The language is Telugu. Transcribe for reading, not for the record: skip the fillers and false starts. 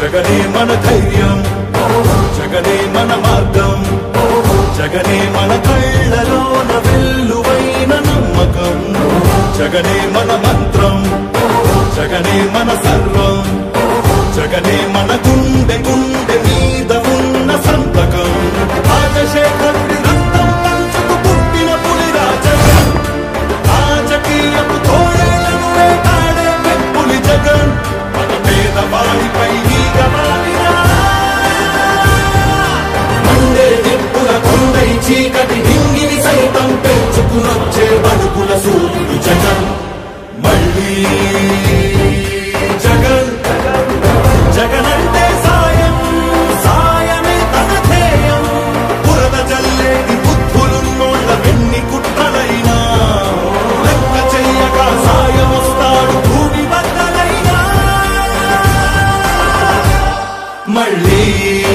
జగనే మన ధైర్యం, జగనే మన మార్గం, జగనే మన కళ్ళలోన వెల్లువైన నమ్మకం, జగనే మన మంత్రం, జగనే మన సర్వం, జగనే మన గుండె గుండె మీద ఉన్న సంతకం. రాజశేఖరుడి రక్తం పంచుకు పుట్టిన పులిరా జగన్, రాజకీయపు తోడేళ్లను వేటాడే పెప్పులి జగన్, మన పేదవాడిపై మండే నిప్పుల కొండై చీకటి హింగిని సైతం పెంచుకునొచ్చే బడుకుల సూర్యుడు జగన్. మళ్ళీ జగన్, జగనంటే సాయం, సాయమే తన ధ్యేయం. బురద జల్లేది బుద్ధులున్నోళ్ళ వెన్ని కుట్రలైనా లెక్క చెయ్యక సాయం వస్తాడు భూమి బద్దలైనా. మళ్ళీ